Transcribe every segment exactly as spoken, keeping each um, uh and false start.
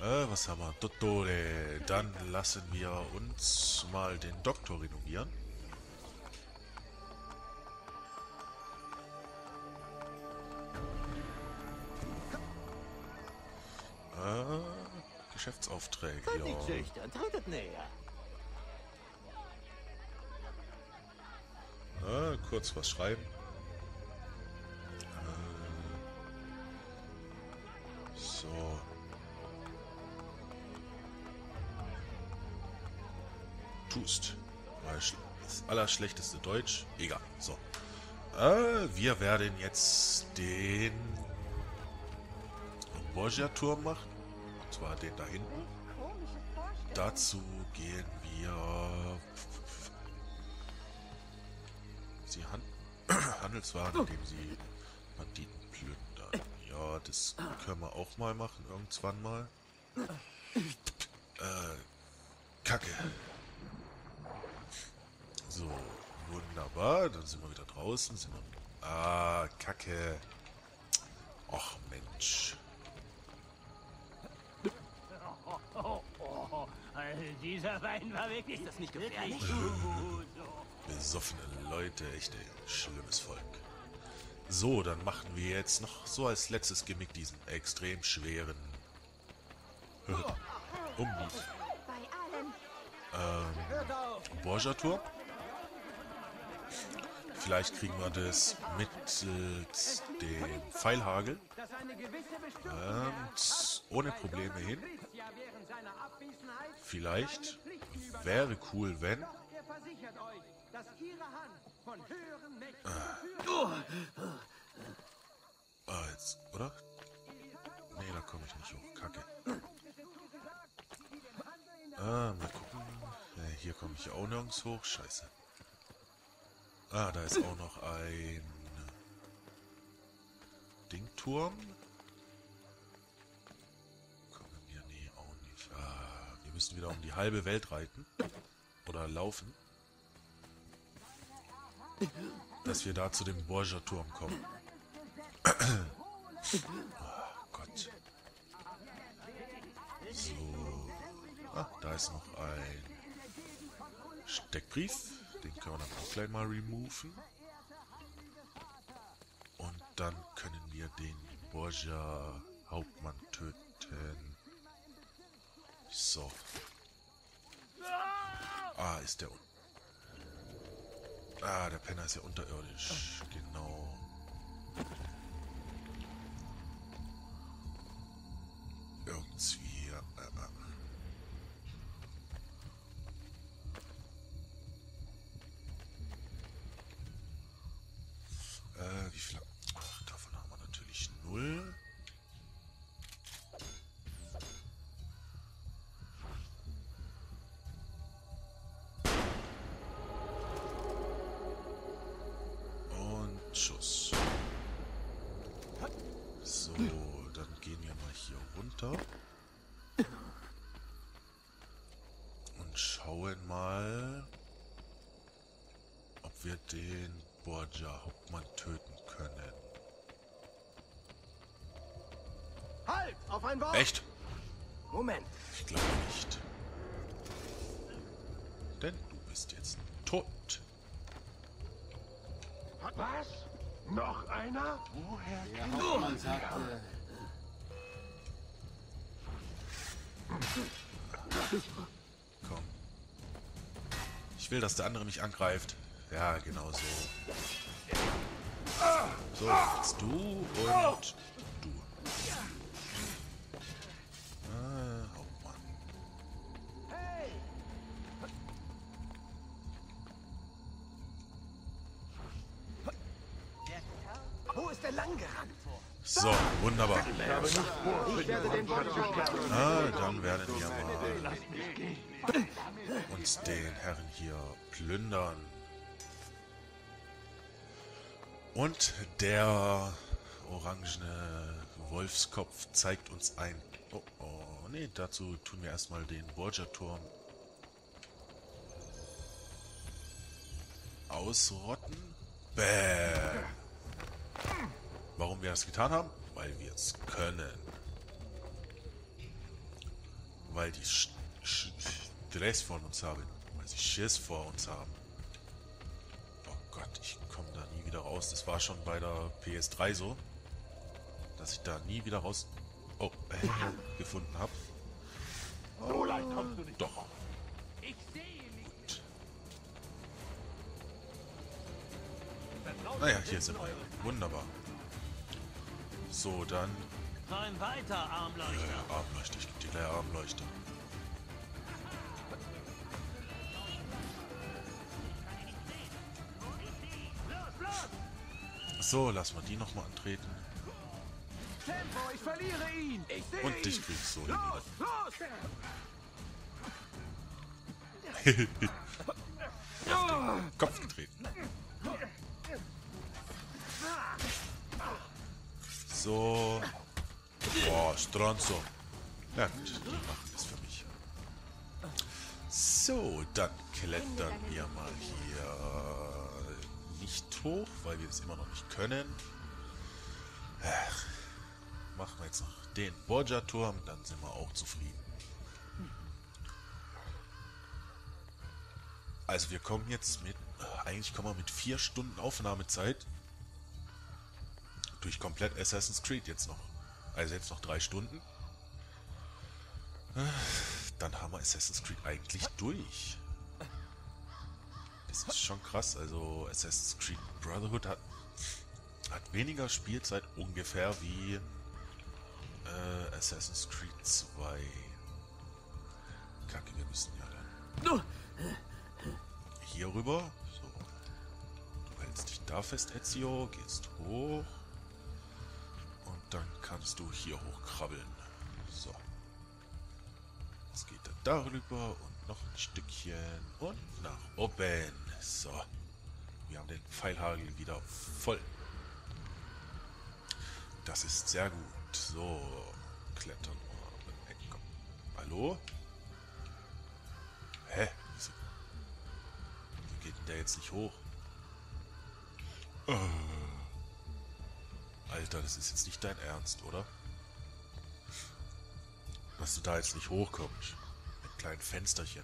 Äh, was haben wir? Dottore. Dann lassen wir uns mal den Doktor renovieren. Äh, Geschäftsaufträge, ja. Tretet näher. Äh, kurz was schreiben. Äh, so. Tust. Das allerschlechteste Deutsch. Egal. So. Äh, wir werden jetzt den Borgia-Turm machen. Und zwar den da hinten. Dazu gehen wir... Sie hand Handelswaren, indem sie Banditen plündern. Ja, das können wir auch mal machen. Irgendwann mal. Äh, Kacke. So, wunderbar. Dann sind wir wieder draußen. Sind wir... Ah, Kacke. Och, Mensch. Oh, oh, oh. Also dieser Wein war wirklich... Ist das nicht gefährlich? Gut. Besoffene Leute, echt ein schlimmes Volk. So, dann machen wir jetzt noch so als letztes Gimmick diesen extrem schweren Umlief. Ähm, Borgia-Turm. Vielleicht kriegen wir das mittels dem Pfeilhagel und ohne Probleme hin. Vielleicht wäre cool, wenn... Ah, jetzt, oder? Nee, da komme ich nicht hoch. Kacke. Ah, mal gucken. Äh, hier komme ich auch nirgends hoch. Scheiße. Ah, da ist auch noch ein Dingturm. Kommen wir, nee, auch nicht. Ah, wir müssen wieder um die halbe Welt reiten. Oder laufen. Dass wir da zu dem Borgia-Turm kommen. Oh Gott. So. Ah, da ist noch ein Steckbrief. Den können wir dann auch gleich mal removen. Und dann können wir den Borgia-Hauptmann töten. So. Ah, ist der... Ah, der Penner ist ja unterirdisch. Genau. Irgendwie. Äh, äh, wie viel? Ach, davon haben wir natürlich null. Schuss. So, dann gehen wir mal hier runter. Und schauen mal, ob wir den Borgia-Hauptmann töten können. Halt! Auf ein Wort! Echt? Moment. Ich glaube nicht. Denn du bist jetzt tot. Was? Noch einer? Woher Der Hauptmann sagte... Komm. Ich will, dass der andere mich angreift. Ja, genau so. So, jetzt du und du. Ah, Hauptmann. Wo ist der lang gerannt? So, wunderbar. Ich werde den Borgia-Turm. Ah, dann werden wir mal uns den Herren hier plündern. Und der orangene Wolfskopf zeigt uns ein... Oh, oh, nee, dazu tun wir erstmal den Borgia-Turm ausrotten. Bäh. Warum wir das getan haben? Weil wir es können. weil die Sch Sch Stress von uns haben. Weil sie Schiss vor uns haben. Oh Gott, ich komme da nie wieder raus. Das war schon bei der P S drei so. Dass ich da nie wieder raus... Oh, äh, gefunden habe. So leicht kommst du nicht. Doch. Ich sehe nicht. Gut. Naja, hier sind wir. Wunderbar. So, dann... Träum weiter, Armleuchter. Ja, Armleuchter. Ich gebe dir gleich Armleuchter. So, lass mal die nochmal antreten. Tempo, ich verliere ihn. Ich sehe ihn. Und dich kriegst so hin. Los, los. Kopf getreten. So. Boah, Stronzo. Ja gut, die machen das für mich. So, dann klettern wir mal hier nicht hoch, weil wir das immer noch nicht können. Ach, machen wir jetzt noch den Borgia-Turm, dann sind wir auch zufrieden. Also wir kommen jetzt mit, eigentlich kommen wir mit vier Stunden Aufnahmezeit durch komplett Assassin's Creed jetzt noch. Also jetzt noch drei Stunden. Dann haben wir Assassin's Creed eigentlich durch. Das ist schon krass. Also Assassin's Creed Brotherhood hat, hat weniger Spielzeit ungefähr wie äh, Assassin's Creed zwei. Kacke, wir müssen ja dann hier rüber. So. Du hältst dich da fest, Ezio, gehst hoch. Und dann kannst du hier hochkrabbeln. So. Es geht dann darüber und noch ein Stückchen und nach oben. So. Wir haben den Pfeilhagel wieder voll. Das ist sehr gut. So. Klettern wir. Hey, komm. Hallo? Hä? Wieso, wieso geht denn der jetzt nicht hoch? Oh. Alter, das ist jetzt nicht dein Ernst, oder? Dass du da jetzt nicht hochkommst. Mit kleinen Fensterchen.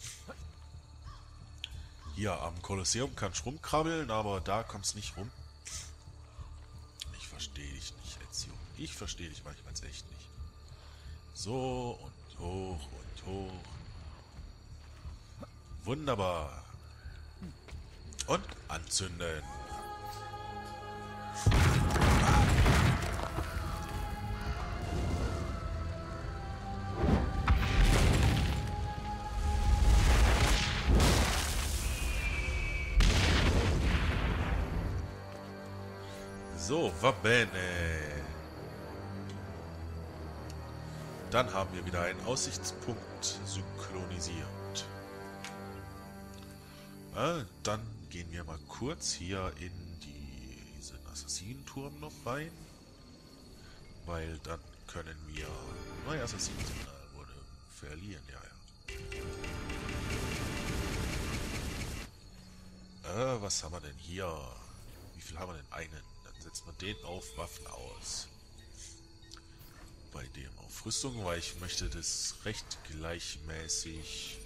Hier am Kolosseum kannst du rumkrabbeln, aber da kommst du nicht rum. Ich verstehe dich nicht, Ezio. Ich verstehe dich manchmal echt nicht. So und hoch und hoch. Wunderbar. Und anzünden. So, va bene. Dann haben wir wieder einen Aussichtspunkt synchronisiert. Ah, dann gehen wir mal kurz hier in diesen Assassinenturm noch rein. Weil dann können wir... Neue Assassinensignal wurde verlieren, ja, ja. Äh, was haben wir denn hier? Wie viel haben wir denn? Einen. Dann setzen wir den auf Waffen aus. Bei dem auf Rüstung, weil ich möchte das recht gleichmäßig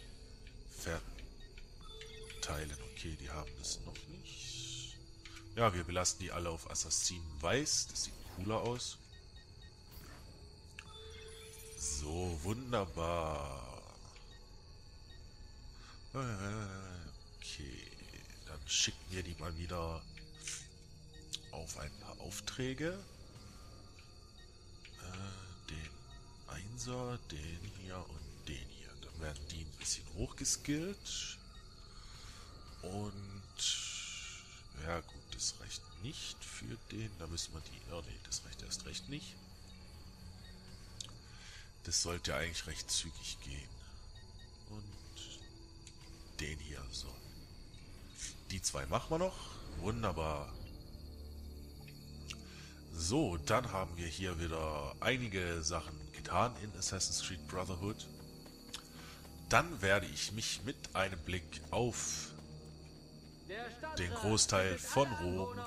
verteilen. Okay, die haben das noch nicht. Ja, wir belassen die alle auf Assassinen Weiß. Das sieht cooler aus. So, wunderbar. Okay, dann schicken wir die mal wieder auf ein paar Aufträge. Äh, den Einser, den hier und den hier. Dann werden die ein bisschen hochgeskillt. Und ja gut, das reicht nicht für den. Da müssen wir die... Oh ne, das reicht erst recht nicht. Das sollte ja eigentlich recht zügig gehen. Und den hier, so. Die zwei machen wir noch. Wunderbar. So, dann haben wir hier wieder einige Sachen getan in Assassin's Creed Brotherhood. Dann werde ich mich mit einem Blick auf den Großteil von Rom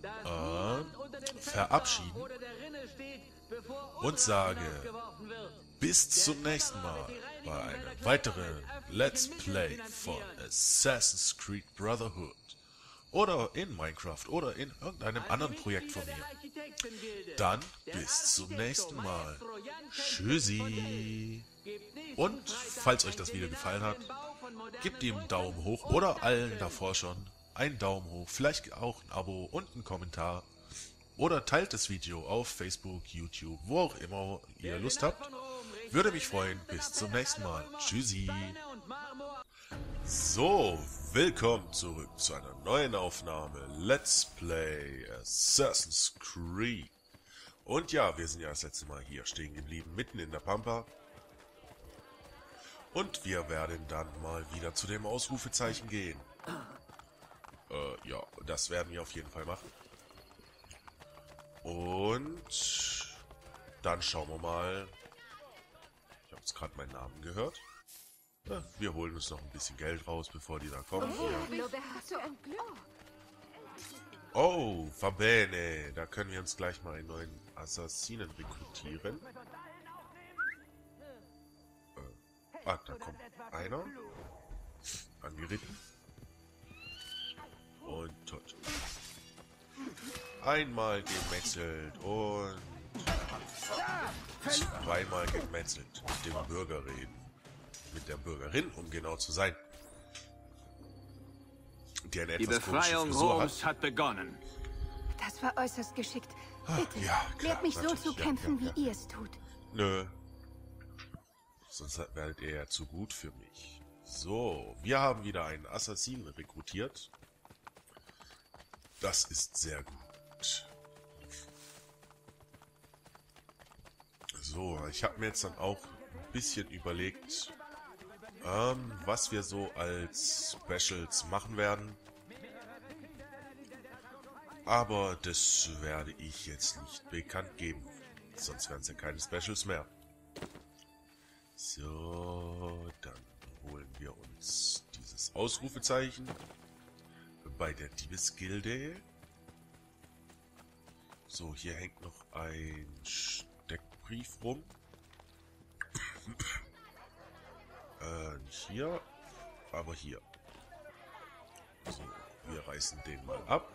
äh, verabschieden und sage bis zum nächsten Mal bei einem weiteren Let's Play von Assassin's Creed Brotherhood. Oder in Minecraft oder in irgendeinem anderen Projekt von mir. Dann bis zum nächsten Mal. Tschüssi. Und falls euch das Video gefallen hat, gebt ihm einen Daumen hoch oder allen davor schon einen Daumen hoch, vielleicht auch ein Abo und einen Kommentar. Oder teilt das Video auf Facebook, YouTube, wo auch immer ihr Lust habt. Würde mich freuen. Bis zum nächsten Mal. Tschüssi. So, willkommen zurück zu einer neuen Aufnahme. Let's Play Assassin's Creed. Und ja, wir sind ja das letzte Mal hier stehen geblieben, mitten in der Pampa. Und wir werden dann mal wieder zu dem Ausrufezeichen gehen. Äh, ja, das werden wir auf jeden Fall machen. Und dann schauen wir mal. Ich habe jetzt gerade meinen Namen gehört. Ja, wir holen uns noch ein bisschen Geld raus, bevor die da kommen. Oh, va bene. Da können wir uns gleich mal einen neuen Assassinen rekrutieren. Äh, ah, da kommt einer. Angeritten. Und tot. Einmal gemetzelt und zweimal gemetzelt. Mit dem Bürger reden. Mit der Bürgerin, um genau zu sein. Die eine etwas Die Befreiung Roms hat. hat begonnen. Das war äußerst geschickt. Bitte, ja, klar, lehrt mich so zu kämpfen, ja, ja, ja. wie ihr es tut. Nö. Sonst werdet ihr ja zu gut für mich. So, wir haben wieder einen Assassinen rekrutiert. Das ist sehr gut. So, ich habe mir jetzt dann auch ein bisschen überlegt, ähm, was wir so als Specials machen werden. Aber das werde ich jetzt nicht bekannt geben. Sonst werden es ja keine Specials mehr. So, dann holen wir uns dieses Ausrufezeichen bei der Diebesgilde. So, hier hängt noch ein Steckbrief rum. äh, nicht hier, aber hier. So, wir reißen den mal ab.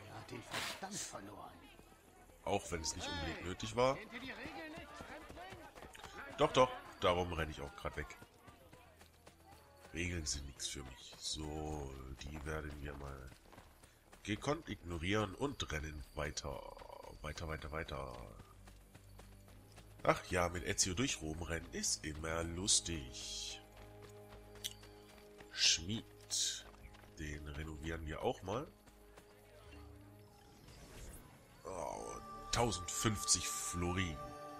Auch wenn es nicht unbedingt nötig war. Doch, doch, darum renne ich auch gerade weg. Regeln sind nichts für mich. So, die werden wir mal gekonnt ignorieren und rennen weiter. Weiter, weiter, weiter. Ach ja, mit Ezio durch Rom rennen ist immer lustig. Schmied. Den renovieren wir auch mal. Oh, tausendfünfzig Florin.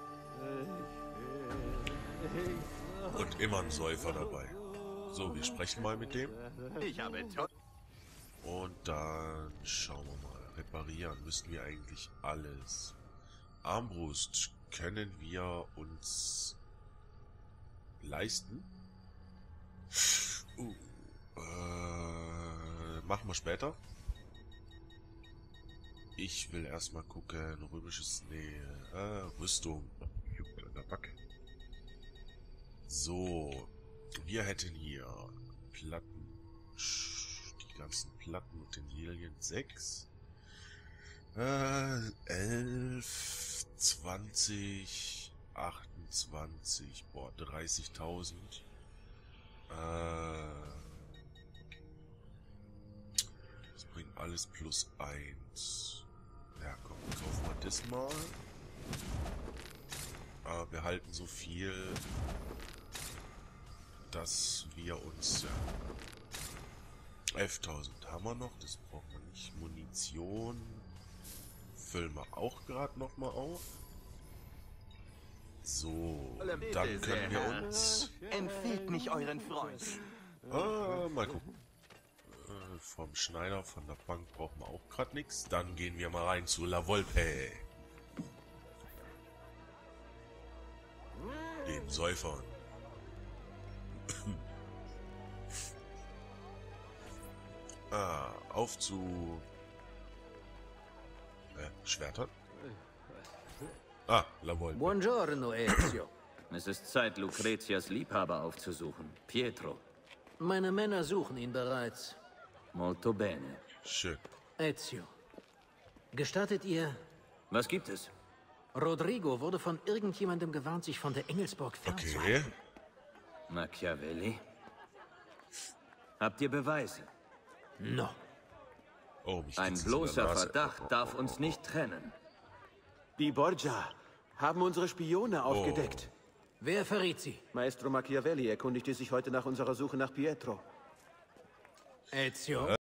Und immer ein Säufer dabei. So, wir sprechen mal mit dem. Ich habe Und dann schauen wir mal. Reparieren müssen wir eigentlich alles. Armbrust können wir uns leisten. Uh, äh, machen wir später. Ich will erstmal gucken. Römisches. Nee, äh, Rüstung. Juckt an der Backe. So. Wir hätten hier Platten. Die ganzen Platten, Utensilien. sechs. Äh, elf, zwanzig, achtundzwanzig, boah, dreißigtausend. Äh, das bringt alles plus eins. Ja, komm, kaufen wir das mal. Aber wir halten so viel, dass wir uns, ja, elftausend haben wir noch, das braucht man nicht. Munition füllen wir auch gerade noch mal auf. So, dann können wir uns... Empfehlt mich euren Freund. Ah, mal gucken. Äh, vom Schneider, von der Bank brauchen wir auch gerade nichts. Dann gehen wir mal rein zu La Volpe. Den Säufern. ah, auf zu... Äh, Schwertern? Ah, La Volpe. Buongiorno, Ezio. Es ist Zeit, Lucretias Liebhaber aufzusuchen. Pietro. Meine Männer suchen ihn bereits. Molto bene. Schön. Ezio. Gestattet ihr? Was gibt es? Rodrigo wurde von irgendjemandem gewarnt, sich von der Engelsburg fernzuhalten. Okay. Machiavelli? Habt ihr Beweise? No. Oh, mich Ein geht's in der bloßer Nase. Verdacht darf uns nicht trennen. Die Borgia haben unsere Spione aufgedeckt. Wer verriet sie? Maestro Machiavelli erkundigte sich heute nach unserer Suche nach Pietro. Ezio.